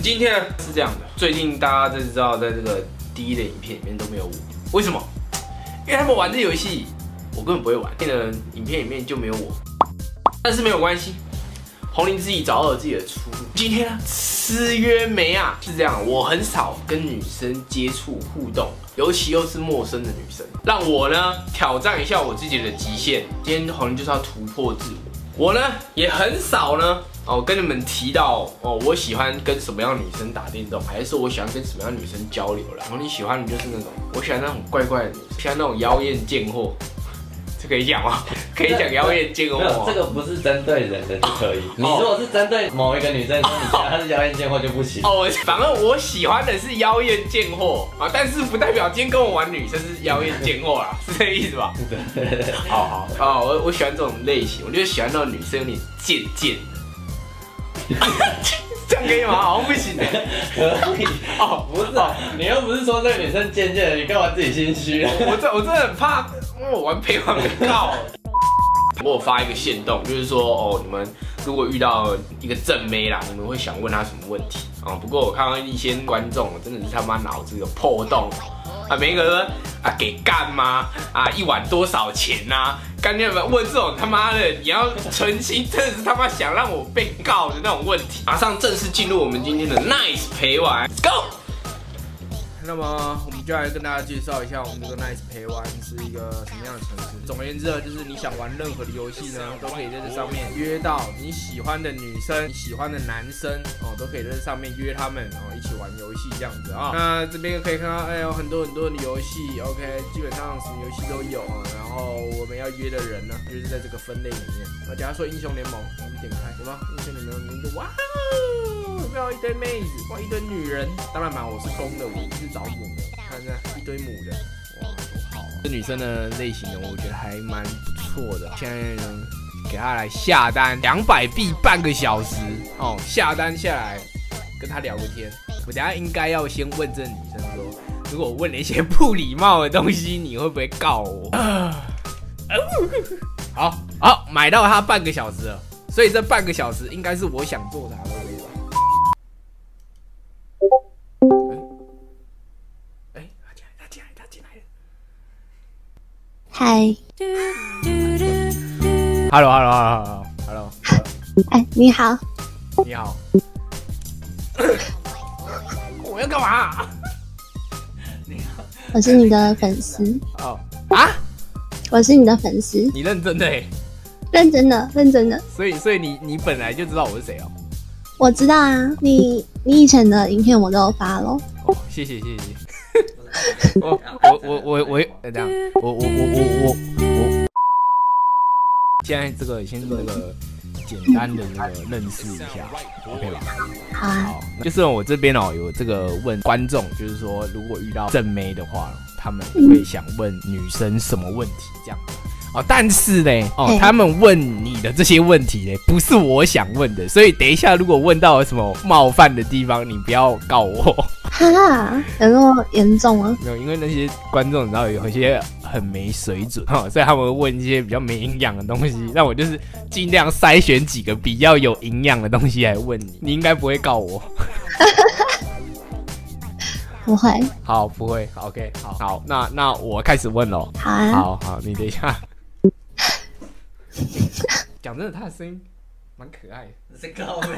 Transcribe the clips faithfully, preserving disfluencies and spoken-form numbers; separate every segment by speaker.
Speaker 1: 今天呢是这样的，最近大家都知道，在这个第一的影片里面都没有我，为什么？因为他们玩这游戏，我根本不会玩。第一的影片里面就没有我，但是没有关系，红林自己找到了自己的出路。今天呢，吃约梅啊，是这样，我很少跟女生接触互动，尤其又是陌生的女生，让我呢挑战一下我自己的极限。今天红林就是要突破自我。我呢也很少呢哦跟你们提到哦我喜欢跟什么样的女生打电动，还是说我喜欢跟什么样的女生交流啦。然后你喜欢的就是那种我喜欢那种怪怪的女生，喜欢那种妖艳贱货，这可以讲吗？可以讲妖艳贱货吗？
Speaker 2: 这个不是针对人的就可以。你如果是针对某一个女生，说你喜欢她是妖艳贱货就不行。
Speaker 1: 哦，反正我喜欢的是妖艳贱货啊，但是不代表今天跟我玩女生是妖艳贱货啦，是这个意思吧？
Speaker 2: 对，
Speaker 1: 好好哦，我我喜欢这种类型，我就喜欢那种女生有点贱贱的。这样可以吗？好像不行的。
Speaker 2: 可以哦，不是，你又不是说这个女生贱贱的，你干嘛自己心虚啊？
Speaker 1: 我真我真的很怕，因为我玩陪玩很告。我有发一个限动，就是说哦，你们如果遇到一个正妹啦，你们会想问她什么问题啊？不过我看到一些观众真的是他妈脑子有破洞啊，每一个人啊给干吗？啊一晚多少钱呐？干你们问这种他妈的，你要存心真的是他妈想让我被告的那种问题。马上正式进入我们今天的 Nice 陪玩 ，Go！ 那么我们就来跟大家介绍一下我们这个 Nice 陪玩是一个什么样的城市。总而言之呢，就是你想玩任何的游戏呢，都可以在这上面约到你喜欢的女生、你喜欢的男生哦，都可以在这上面约他们哦，一起玩游戏这样子啊、哦。那这边可以看到，哎，有很多很多的游戏 ，OK， 基本上什么游戏都有啊。然后我们要约的人呢，就是在这个分类里面。那假如说英雄联盟，我们点开，有吗？英雄联盟里面就哇哦，有没有一堆妹子？哇，一堆女人。当然嘛，我是公的，我不是找母的。看一下一堆母的，哇，多好啊！这女生的类型呢，我觉得还蛮不错的。现在呢，给她来下单两百币半个小时哦，下单下来跟她聊个天。我等一下应该要先问这女生说，如果我问了一些不礼貌的东西，你会不会告我？好好，买到她半个小时了，所以这半个小时应该是我想做啥都可以吧。
Speaker 3: 嗨
Speaker 1: ，Hello Hello Hello Hello，
Speaker 3: 哎，你好，
Speaker 1: 你好，我要干嘛？
Speaker 3: 你好，我是你的粉丝。
Speaker 1: 哦啊，
Speaker 3: 我是你的粉丝。
Speaker 1: 你认真的哎？
Speaker 3: 认真的，认真的。
Speaker 1: 所以，所以你你本来就知道我是谁哦？
Speaker 3: 我知道啊，你你以前的影片我都有发咯。
Speaker 1: 哦，谢谢谢谢。我我我我我这样，我我我我我我，现在这个先那个简单的那个认识一下 ，OK 吧？
Speaker 3: 好啊。
Speaker 1: 好，就是我这边哦有这个问观众，就是说如果遇到正妹的话，他们会想问女生什么问题这样。哦，但是呢，哦，他们问你的这些问题呢，不是我想问的，所以等一下如果问到有什么冒犯的地方，你不要告我。
Speaker 3: 哈，有那么严重吗？
Speaker 1: 没有，因为那些观众你知道有一些很没水准哈、哦，所以他们会问一些比较没营养的东西，那我就是尽量筛选几个比较有营养的东西来问你，你应该不会告我。
Speaker 3: 不会。
Speaker 1: 好，不会。OK， 好，好，那那我开始问喽。
Speaker 3: 好啊。
Speaker 1: 好好，你等一下。讲真的，他的声音蛮可爱的。
Speaker 2: 是高妹。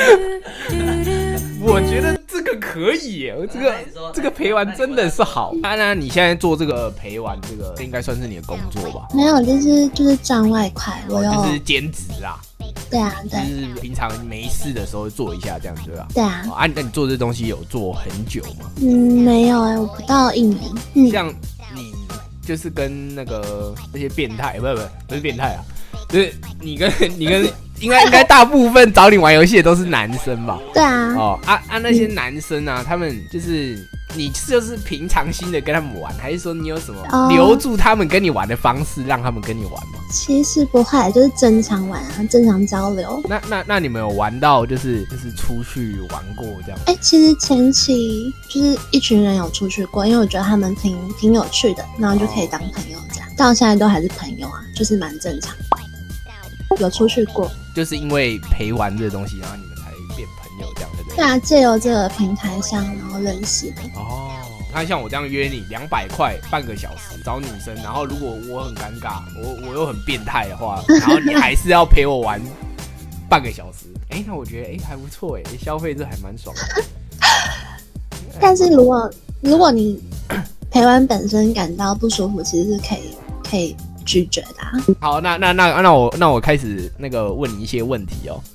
Speaker 1: 我觉得这个可以耶，这个这个陪玩真的是好。当然，你现在做这个陪玩，这个应该算是你的工作吧？
Speaker 3: 没有，就是就是赚外快，我有
Speaker 1: 就是兼职啦。
Speaker 3: 对啊，对。
Speaker 1: 就是平常没事的时候做一下这样对吧？
Speaker 3: 对啊。
Speaker 1: 啊，那你做这东西有做很久吗？
Speaker 3: 嗯，没有哎、欸，我不到一年。嗯。
Speaker 1: 像你就是跟那个那些变态，不不不是变态啊，就是你跟你跟。应该应该大部分找你玩游戏的都是男生吧？
Speaker 3: 对啊。
Speaker 1: 哦啊啊那些男生啊，他们就是你就是平常心的跟他们玩，还是说你有什么留住他们跟你玩的方式，让他们跟你玩吗？
Speaker 3: 其实不会，就是正常玩啊，正常交流。
Speaker 1: 那那那你们有玩到就是就是出去玩过这样？
Speaker 3: 哎、欸，其实前期就是一群人有出去过，因为我觉得他们挺挺有趣的，然后就可以当朋友这样。到现在都还是朋友啊，就是蛮正常。有出去过，
Speaker 1: 就是因为陪玩这个东西，然后你们才变朋友这样，对不对？
Speaker 3: 对啊，借由这个平台上，然后认识的。
Speaker 1: 哦，那像我这样约你两百块半个小时找女生，然后如果我很尴尬，我我又很变态的话，然后你还是要陪我玩半个小时，哎、欸，那我觉得哎、欸、还不错哎、欸，消费这还蛮爽的。
Speaker 3: 但是如果如果你陪玩本身感到不舒服，其实是可以可以拒绝的、啊。
Speaker 1: 好，那那那那我那我开始那个问你一些问题哦。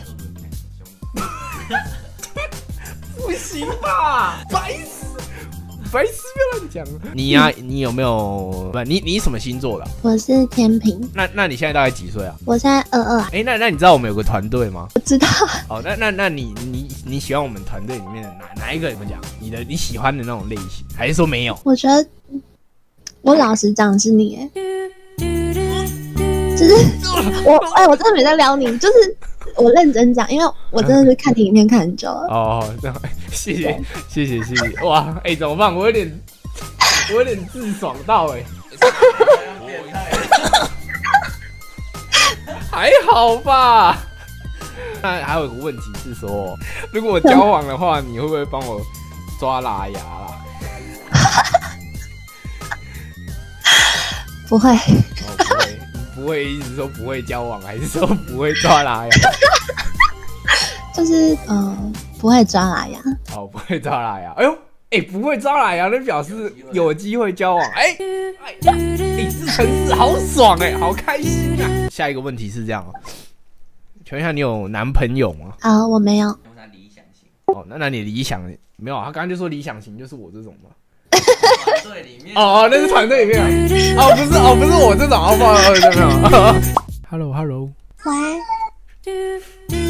Speaker 1: 不行吧，白痴，白痴不要乱讲。你呀、啊，你有没有不？你你什么星座的、啊？
Speaker 3: 我是天秤。
Speaker 1: 那那你现在大概几岁啊？
Speaker 3: 我现在二二。
Speaker 1: 哎，那那你知道我们有个团队吗？
Speaker 3: 我知道。
Speaker 1: 哦，那那那你你你喜欢我们团队里面的哪哪一个？怎么讲？你的你喜欢的那种类型，还是说没有？
Speaker 3: 我觉得我老实讲是你哎，就是我哎、欸，我真的没在撩你，就是我认真讲，因为我真的是看你影片看很久了。
Speaker 1: 哦，这样，谢谢谢谢谢谢，哇，哎、欸，怎么办？我有点我有点自爽到哎、欸。还好吧。那还有一个问题是说，如果我交往的话，你会不会帮我抓拉牙啦？
Speaker 3: 不会。
Speaker 1: 哦，不会，不会，一直说不会交往，还是说不会抓拉牙？
Speaker 3: 就是呃，不会抓拉牙。
Speaker 1: 哦，不会抓拉牙。哎呦，哎、欸，不会抓拉牙，那表示有机会交往。哎、欸，哎、欸，自成事，好爽哎、欸，好开心啊！下一个问题是这样哦，请问一下，你有男朋友吗？
Speaker 3: 啊、呃，我没有。
Speaker 1: 哦，那那你理想没有？他刚刚就说理想型就是我这种嘛。
Speaker 2: 团队里面
Speaker 1: 哦哦，那是团队里面啊。哦，不是哦，不是我这种，哦，不好意思，没有。Hello Hello，
Speaker 3: 喂，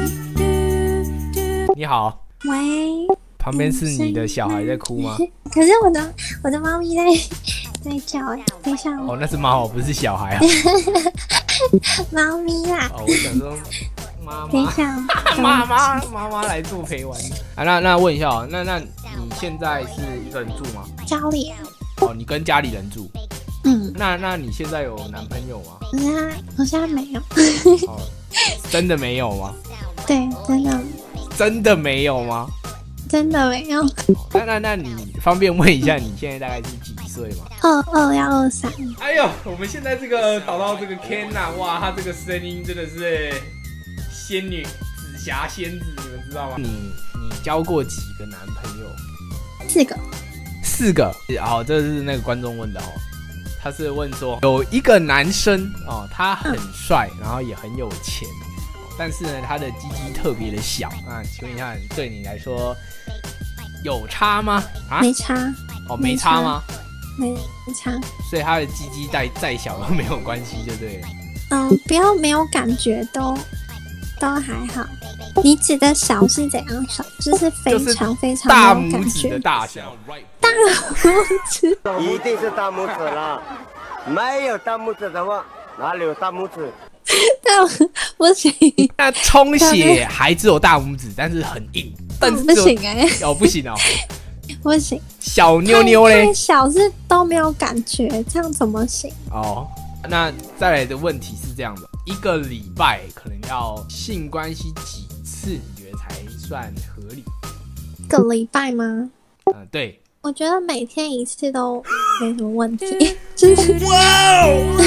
Speaker 1: 你好。
Speaker 4: 喂，
Speaker 1: 旁边是你的小孩在哭吗？
Speaker 4: 可是我的我的猫咪在在叫，等一下。
Speaker 1: 哦，那是猫，不是小孩啊。
Speaker 4: 猫咪啦。
Speaker 1: 哦，我想说。妈妈，
Speaker 4: 等一下，
Speaker 1: 妈妈，妈妈来做陪玩啊！那那问一下哦，那那你现在是一个人住吗？
Speaker 4: 家里。
Speaker 1: 哦，你跟家里人住。
Speaker 3: 嗯。
Speaker 1: 那那你现在有男朋友吗？
Speaker 4: 我现在我现在没有。
Speaker 1: 哦，真的没有吗？
Speaker 4: 对，真的。
Speaker 1: 真的没有吗？
Speaker 4: 真的没有。
Speaker 1: 那那那你方便问一下，你现在大概是几岁吗？
Speaker 4: 二二要二三。
Speaker 1: 哎呦，我们现在这个导到这个 Ken 啊，哇，他这个声音真的是。仙女、紫霞仙子，你们知道吗？你你交过几个男朋友？
Speaker 4: 四个。
Speaker 1: 四个。好，这是那个观众问的哦。他是问说，有一个男生哦，他很帅，然后也很有钱，但是呢，他的鸡鸡特别的小。那请问一下，对你来说有差吗？啊，
Speaker 4: 没差。
Speaker 1: 哦，没差吗？
Speaker 4: 没差。
Speaker 1: 所以他的鸡鸡再再小都没有关系，就对了。
Speaker 4: 嗯，不要没有感觉都。都还好，你指的小是怎样小？就是非常非常
Speaker 1: 大
Speaker 4: 没有感觉。
Speaker 1: 拇指的大小，
Speaker 4: 大拇指
Speaker 5: 一定是大拇指啦，没有大拇指的话，哪里有大拇指？
Speaker 4: 但不行。
Speaker 1: 那充血还只有大拇指，但是很硬，但是
Speaker 4: 不行哎、
Speaker 1: 欸，哦不行哦，
Speaker 4: 不行。
Speaker 1: 小妞妞嘞，
Speaker 4: 太小是都没有感觉，这样怎么行？
Speaker 1: 哦，那再来的问题是这样的。一个礼拜可能要性关系几次，你觉得才算合理？
Speaker 4: 一个礼拜吗？
Speaker 1: 嗯，对。
Speaker 4: 我觉得每天一次都没什么问题。就是，
Speaker 1: 哇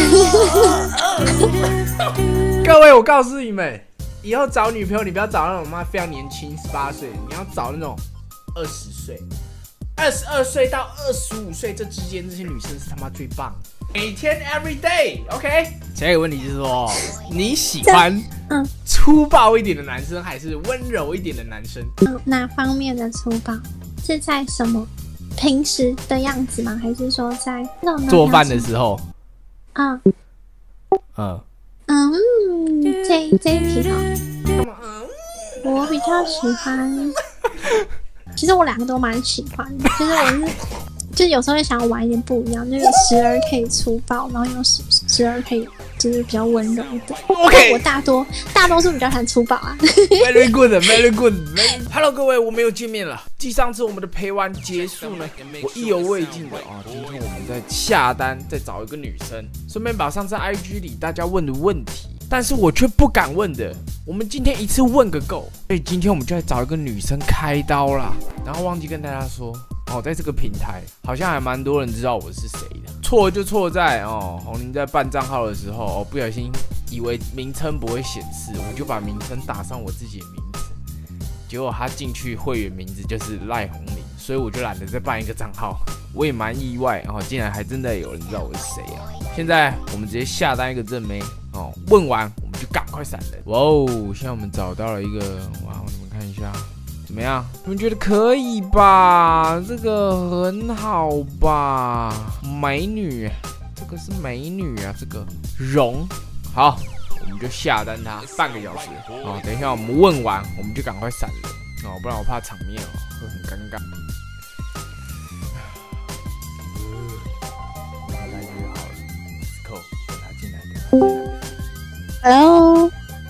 Speaker 1: 各位，我告诉你们，以后找女朋友，你不要找那种妈非常年轻，十八岁，你要找那种二十岁、二十二岁到二十五岁这之间，这些女生是他妈最棒的。每天 every day，OK？、Okay? 下一个问题就是说，你喜欢
Speaker 4: 嗯
Speaker 1: 粗暴一点的男生，还是温柔一点的男生？
Speaker 4: 嗯，哪方面的粗暴？是在什么平时的样子吗？还是说在那种
Speaker 1: 做饭的时候？
Speaker 4: 啊，
Speaker 1: 嗯
Speaker 4: 嗯，这这一题哦，我比较喜欢。其实我两个都蛮喜欢的，就是我是。就有时候会想要玩一点不一样，就是时而可以粗暴，然后又时时而可以就是比较温柔的。
Speaker 1: OK，
Speaker 4: 我大多大多数比较喜欢粗暴啊。
Speaker 1: Very good, very good. Hello， 各位，我们又见面了。继上次我们的陪玩结束呢，我意犹未尽的啊，今天我们再下单，再找一个女生，顺便把上次 I G 里大家问的问题。 但是我却不敢问的。我们今天一次问个够，所以今天我们就来找一个女生开刀啦。然后忘记跟大家说哦，在这个平台好像还蛮多人知道我是谁的。错就错在哦，红林在办账号的时候哦，不小心以为名称不会显示，我就把名称打上我自己的名字。结果他进去会员名字就是赖红林，所以我就懒得再办一个账号。我也蛮意外哦，竟然还真的有人知道我是谁啊！现在我们直接下单一个正妹哦，问完我们就赶快闪人。哇哦，现在我们找到了一个，哇，你们看一下怎么样？你们觉得可以吧？这个很好吧？美女，这个是美女啊，这个容好。我们就下单它半个小时哦，等一下我们问完，我们就赶快闪人哦，不然我怕场面哦会很尴尬。他来约好了 ，Sco 等他进来，等他进来。
Speaker 3: Hello，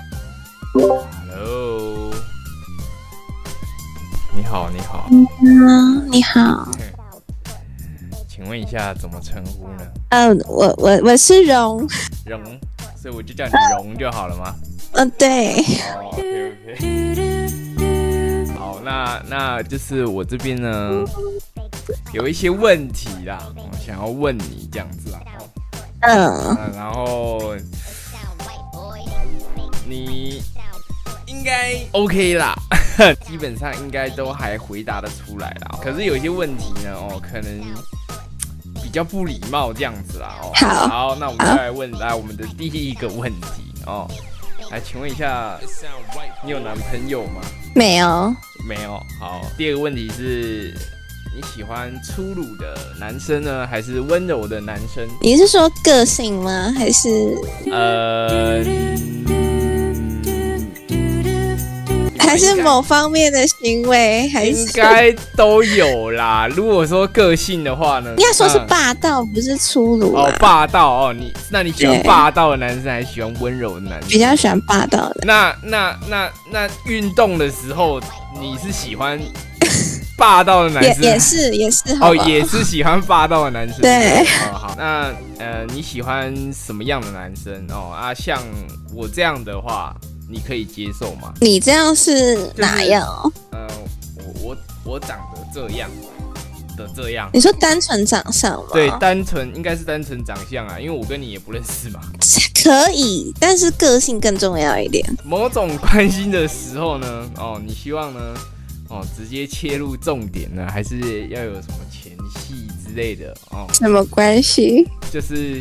Speaker 1: Hello， 你好，你好。
Speaker 3: 嗯，你好。
Speaker 1: 请问一下怎么称呼呢？
Speaker 3: 嗯、呃，我我我是荣。
Speaker 1: 荣。所以我就叫你荣就好了吗？
Speaker 3: 嗯、呃，对。
Speaker 1: 哦 ，OK OK。好，那那就是我这边呢有一些问题啦，我想要问你这样子啦。
Speaker 3: 嗯。
Speaker 1: 然后你应该 OK 啦，基本上应该都还回答得出来啦。可是有些问题呢，哦，可能。比较不礼貌这样子啦哦。
Speaker 3: 好，
Speaker 1: 好，那我们就来问来我们的第一个问题哦。来，请问一下，你有男朋友吗？
Speaker 3: 没有。
Speaker 1: 没有。好，第二个问题是，你喜欢粗鲁的男生呢，还是温柔的男生？
Speaker 3: 你是说个性吗？还是
Speaker 1: 呃？
Speaker 3: 还是某方面的行为，还是
Speaker 1: 应该都有啦。如果说个性的话呢，
Speaker 3: 应该说是霸道，不是粗鲁
Speaker 1: 哦。霸道哦，你那你喜欢霸道的男生，还是喜欢温柔的男生？
Speaker 3: 比较喜欢霸道的。
Speaker 1: 那那那那运动的时候，你是喜欢霸道的男生？
Speaker 3: 也也是也是
Speaker 1: 哦，也是喜欢霸道的男生。
Speaker 3: 对。
Speaker 1: 哦好，那呃，你喜欢什么样的男生？哦啊，像我这样的话。你可以接受吗？
Speaker 3: 你这样是哪样？
Speaker 1: 就是、呃，我我我长得这样的这样。
Speaker 3: 你说单纯长相吗？
Speaker 1: 对，单纯应该是单纯长相啊，因为我跟你也不认识嘛。
Speaker 3: 可以，但是个性更重要一点。
Speaker 1: 某种关心的时候呢，哦，你希望呢，哦，直接切入重点呢，还是要有什么前戏之类的？哦，
Speaker 3: 什么关系？
Speaker 1: 就是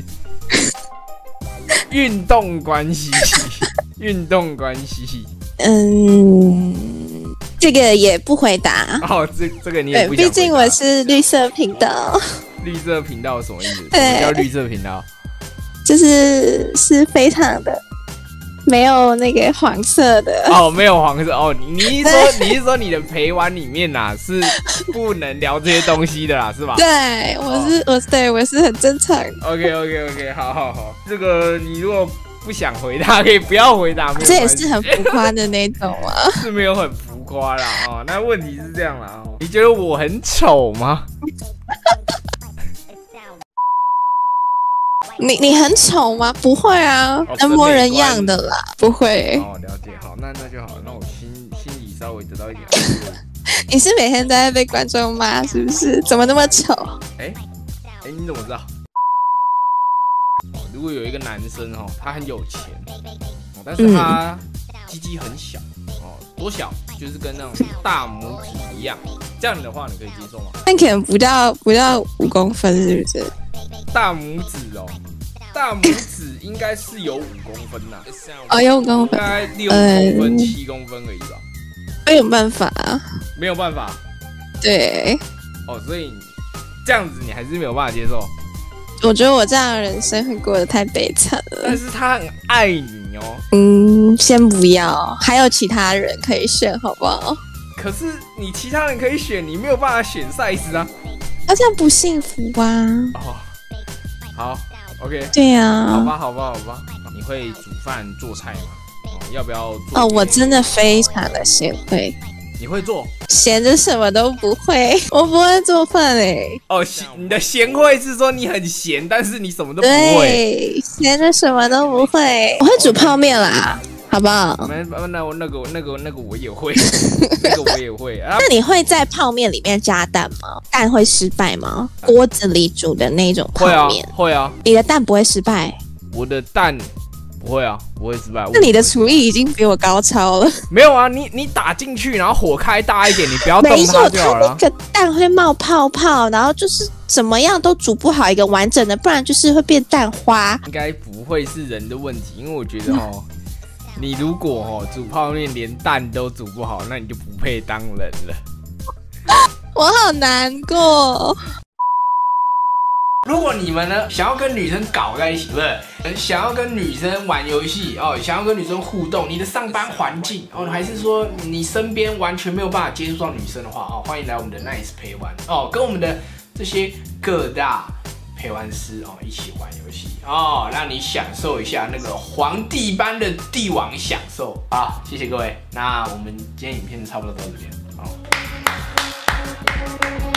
Speaker 1: 运动关系。运动关系，
Speaker 3: 嗯，这个也不回答。
Speaker 1: 哦，这这个你也不想回答。
Speaker 3: 毕竟我是绿色频道。
Speaker 1: 绿色频道什么意思？
Speaker 3: 对，
Speaker 1: 什么叫绿色频道？
Speaker 3: 就是是非常的没有那个黄色的。
Speaker 1: 哦，没有黄色哦。你你是说你是说你的陪玩里面呐、啊、是不能聊这些东西的啦，是吧？
Speaker 3: 对，我是、哦、我对我是很正常。
Speaker 1: OK OK OK， 好好好，这个你如果。不想回答可以不要回答，
Speaker 3: 这也是很浮夸的那种啊，
Speaker 1: 是没有很浮夸啦哦。那问题是这样啦哦，你觉得我很丑吗？
Speaker 3: 你你很丑吗？不会啊，
Speaker 1: 哦、
Speaker 3: 人模人样的啦，不会。
Speaker 1: 哦，了解，好，那那就好，那我心心里稍微得到一点安慰。
Speaker 3: 你是每天都在被观众骂是不是？怎么那么丑？
Speaker 1: 哎哎、欸欸，你怎么知道？如果有一个男生哦，他很有钱哦，但是他鸡鸡很小哦，多小？就是跟那种大拇指一样，这样的话你可以接受吗？
Speaker 3: 那可能不到不到五公分，是不是？
Speaker 1: 大拇指哦，大拇指应该是有五公分呐、
Speaker 3: 啊，哦，有五公分，
Speaker 1: 大概六公分、七、嗯、公分而已吧。
Speaker 3: 没有办法啊，
Speaker 1: 没有办法。
Speaker 3: 对。
Speaker 1: 哦，所以这样子你还是没有办法接受。
Speaker 3: 我觉得我这样的人生会过得太悲惨了。
Speaker 1: 但是他很爱你哦。
Speaker 3: 嗯，先不要，还有其他人可以选，好不好？
Speaker 1: 可是你其他人可以选，你没有办法选 size 啊。
Speaker 3: 那这样不幸福啊。
Speaker 1: 哦，好 ，OK。
Speaker 3: 对呀、啊。
Speaker 1: 好吧，好吧，好吧。你会煮饭做菜吗？哦，要不要做？
Speaker 3: 哦，我真的非常的贤惠。
Speaker 1: 你会做？
Speaker 6: 闲着什么都不会，我不会做饭哎。
Speaker 1: 哦，你的贤惠是说你很闲，但是你什么都不会。
Speaker 6: 对，闲着什么都不会。我会煮泡面啦，好不好？
Speaker 1: 那那我那个那个那个我也会，那个我也会啊。
Speaker 6: 那你会在泡面里面加蛋吗？蛋会失败吗？锅子里煮的那种泡面，
Speaker 1: 会啊，会啊。
Speaker 6: 你的蛋不会失败？我
Speaker 1: 的蛋。不会啊，不会失败。
Speaker 6: 那你的厨艺已经比我高超了。
Speaker 1: 没有啊，你你打进去，然后火开大一点，你不要动它就好了。
Speaker 6: 没错，它那个蛋会冒泡泡，然后就是怎么样都煮不好一个完整的，不然就是会变蛋花。
Speaker 1: 应该不会是人的问题，因为我觉得哦，你如果哦煮泡面连蛋都煮不好，那你就不配当人了。
Speaker 6: 我好难过。
Speaker 1: 如果你们呢想要跟女生搞在一起，不是想要跟女生玩游戏哦，想要跟女生互动，你的上班环境哦，还是说你身边完全没有办法接触到女生的话哦，欢迎来我们的 Nice 陪玩哦，跟我们的这些各大陪玩师哦一起玩游戏哦，让你享受一下那个皇帝般的帝王享受啊！谢谢各位，那我们今天影片差不多到这边，好。